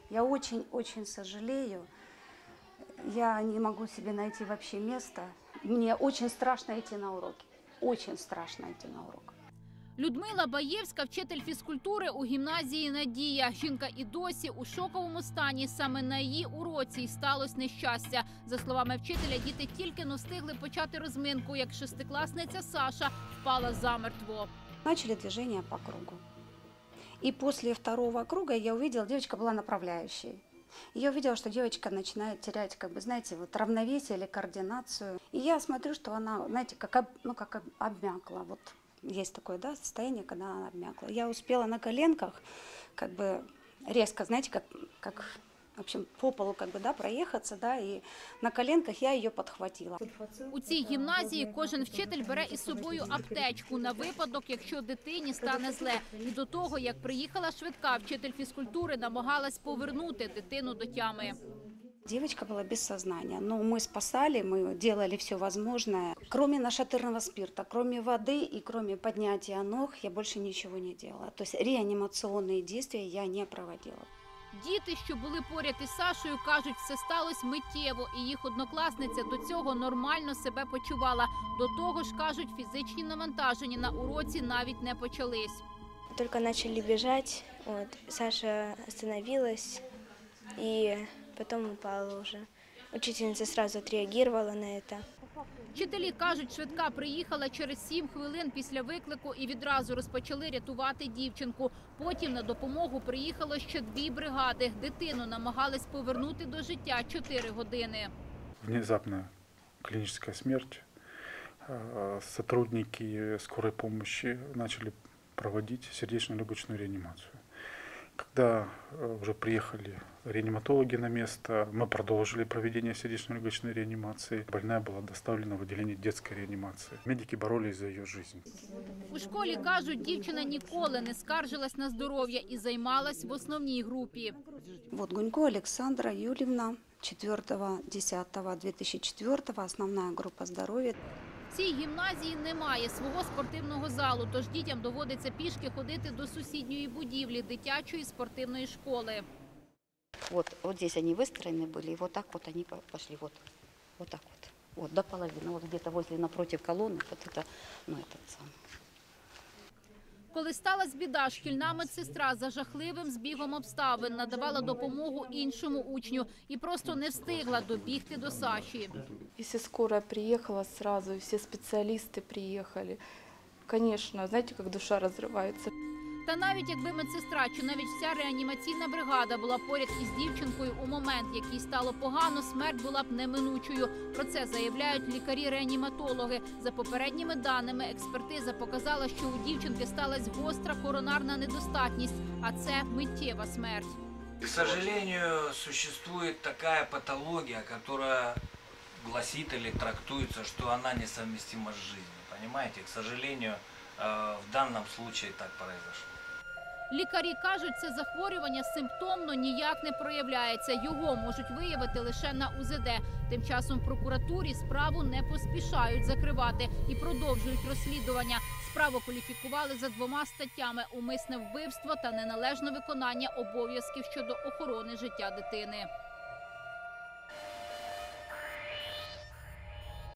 Я очень-очень сожалею. Я не могу себе найти вообще место. Мне очень страшно идти на уроки. Очень страшно идти на урок. Людмила Баєвська – вчитель фізкультури у гімназії «Надія». Жінка і досі у шоковому стані. Саме на її уроці й сталося нещастя. За словами вчителя, діти тільки не встигли почати розминку, як шестикласниця Саша впала замертво. Начали движение по кругу. И после второго круга я увидела, девочка была направляющей. И я увидела, что девочка начинает терять, знаете, равновесие или координацию. И я смотрю, что она, знаете, как обмякла. Вот есть такое, состояние, когда она обмякла. Я успела на коленках, резко, знаете, как в общем, по полу проехаться, и на коленках я її підхватила. У цій гімназії кожен вчитель бере із собою аптечку на випадок, якщо дитині стане зле. І до того, як приїхала швидка, вчитель фізкультури намагалась повернути дитину до тями. Девочка была без сознания, но мы спасали, мы делали все возможное. Кроме нашатырного спирта, кроме воды и кроме поднятия ног, я больше ничего не делала. То есть реанимационные действия я не проводила. Діти, що були поряд із Сашою, кажуть, все сталося миттєво, і їх однокласниця до цього нормально себе почувала. До того ж, кажуть, фізичні навантаження на уроці навіть не почались. Тільки почали біжати, Саша остановилась і потім упала вже. Учительниця одразу відреагувала на це. Вчителі кажуть, швидка приїхала через 7 хвилин після виклику і відразу розпочали рятувати дівчинку. Потім на допомогу приїхало ще 2 бригади. Дитину намагались повернути до життя 4 години. Внезапна клінічна смерть. Сотрудники скорой помощи начали проводить сердечно-легочную реанимацию. Когда уже приехали реаниматологи на место, мы продолжили проведение сердечно-легочной реанимации. Больная была доставлена в отделение детской реанимации. Медики боролись за ее жизнь. У школі, кажуть, дівчина ніколи не скаржилась на здоров'я і займалась в основній групі. Вот Гунько Александра Юрьевна, 4.10.2004, основная группа здоровья. В цій гімназії немає свого спортивного залу, тож дітям доводиться пішки ходити до сусідньої будівлі – дитячої спортивної школи. Вот здесь они выстроены были, и вот так вот они пошли, вот так вот, до половины, вот где-то возле, напротив колонны, вот это, этот самый. Коли сталася біда, шкільна медсестра за жахливим збігом обставин надавала допомогу іншому учню і просто не встигла добігти до Саші. Если скорая приехала сразу, и все специалисты приехали, конечно, знаете, как душа разрывается. Та навіть якби медсестра чи навіть вся реанімаційна бригада була поряд із дівчинкою у момент, якій стало погано, смерть була б неминучою. Про це заявляють лікарі-реаніматологи. За попередніми даними, експертиза показала, що у дівчинки сталася гостра коронарна недостатність, а це миттєва смерть. К сожалению, существует такая патология, которая гласит или трактуется, что она несовместима с жизнью. Понимаете, к сожалению, в данном случае так произошло. Лікарі кажуть, це захворювання симптомно ніяк не проявляється. Його можуть виявити лише на УЗД. Тим часом в прокуратурі справу не поспішають закривати і продовжують розслідування. Справу кваліфікували за 2 статтями – умисне вбивство та неналежне виконання обов'язків щодо охорони життя дитини.